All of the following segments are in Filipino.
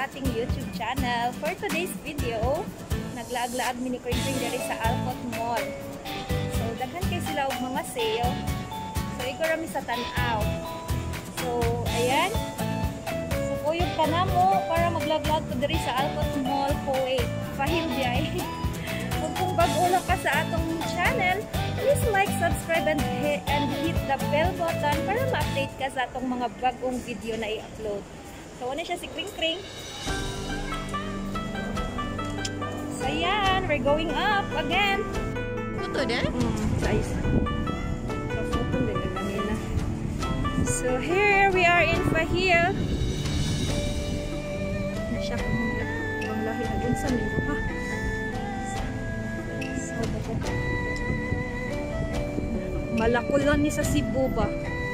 sa ating YouTube channel. For today's video, naglaag-laag mini Kring diri sa Alkhout Mall. So, daghan kay sila og mga sale. So, ikaw rami sa tanaw. So, ayan. So, kuyog ka na mo para maglag-lag ko diri sa Alkhout Mall, Kuwait. Faheel diay. Kung bago lang ka sa atong channel, please like, subscribe, and hit the bell button para ma-update ka sa atong mga bagong video na i-upload. So, ano siya si Kring. So, ayan. We're going up again. Photo din? Size. Photo din na kanina. So, here we are in Faheel. Nasya ko mga lahi na dun sa nilo, ha? So, bako. Malakulan ni sa Cebu ba?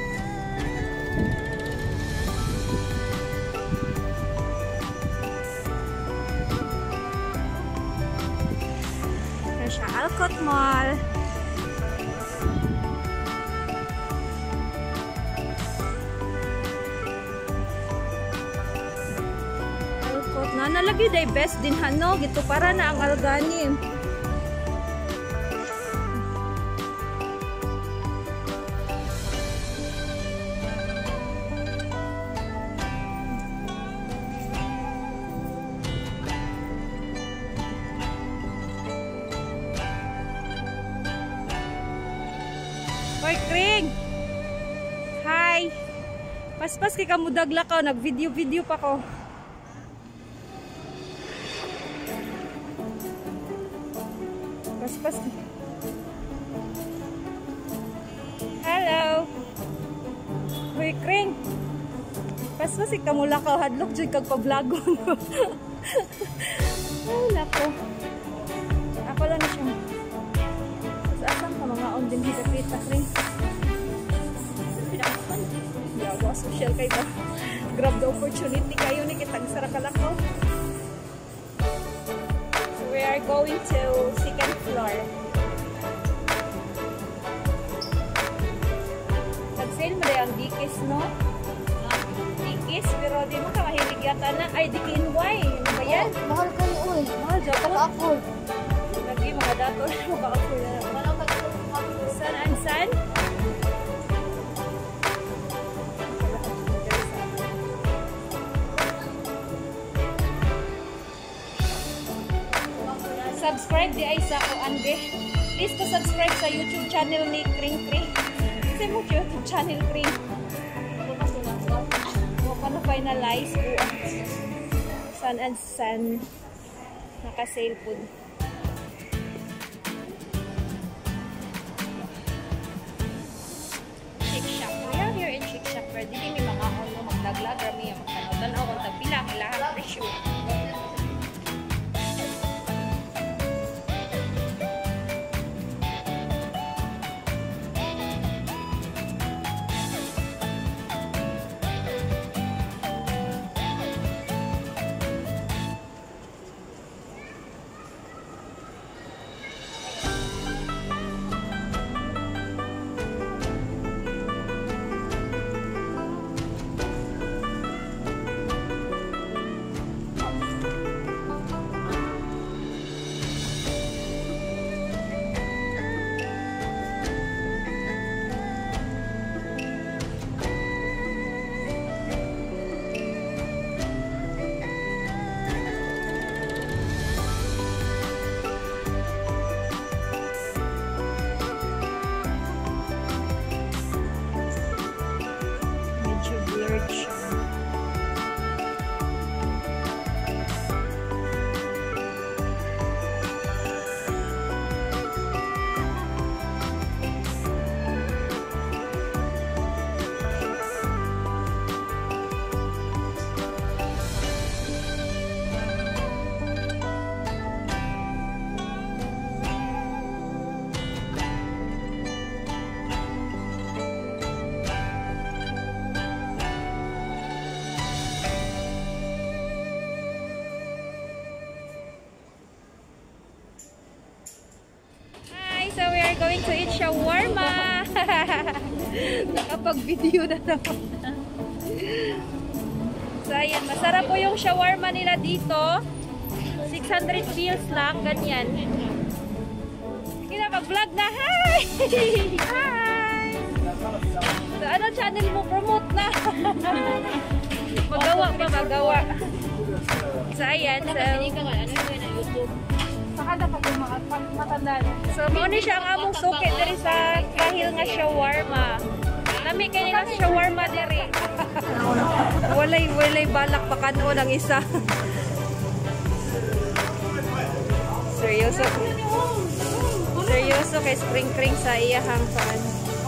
Siya Alkhout Mall. Alkhout na nalagi day best din hano gito para na ang alganin. Hoy, Kring! Hi! Paspas kay kamudagla ka, nag-video pa ko. Paspas. Hello! Hoy, Kring! Paspas kay kamula ka, hadlok dyan kag pa-vlogon. Ay, nako. Ako lang na siya. Asam ka mga on din dito kita Kring. Yawa social kayo ba? Grab the opportunity kayo ni kitang sarakalako. So we are going to second floor. Nag-sale mo ang dikis, no? Dikis, pero di mo ka mahilig yata na. Ay, DKNY. Ano ba yan? Mahal kayo, uy. Mahal, dyan ka. Afford. Lagi mga dato na maka-afford na naman. San? Subscribe di ay sa Ande. Please to subscribe sa YouTube channel ni Kring. Kasi mo YouTube channel Kring. Mo pa na finalize po. San naka-sale po. Pwede din may mga ono magdaglag rami yung magtanaw-tanaw kung tagpila kailangan presyo. going to eat shawarma. Nakapag-video na naman. So, ayan. Masarap po yung shawarma nila dito. 600 pills lang. Ganyan. Sige na, mag-vlog na. Hi! Hi! So, ano channel mo? Promote na. Magawa pa, magawa. So, ayan. So, so mauna siya ang among suki diri sa Faheel nga shawarma. Nami kay nila shawarma diri. walay balak pa kanon ang isa. Seryoso. Seryoso kay spring sa iyahang pan.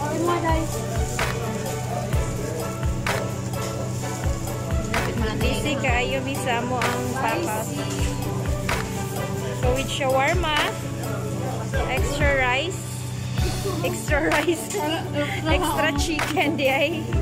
Busy kaayo misa mo ang papa. So with shawarma, extra rice, extra chicken di ay.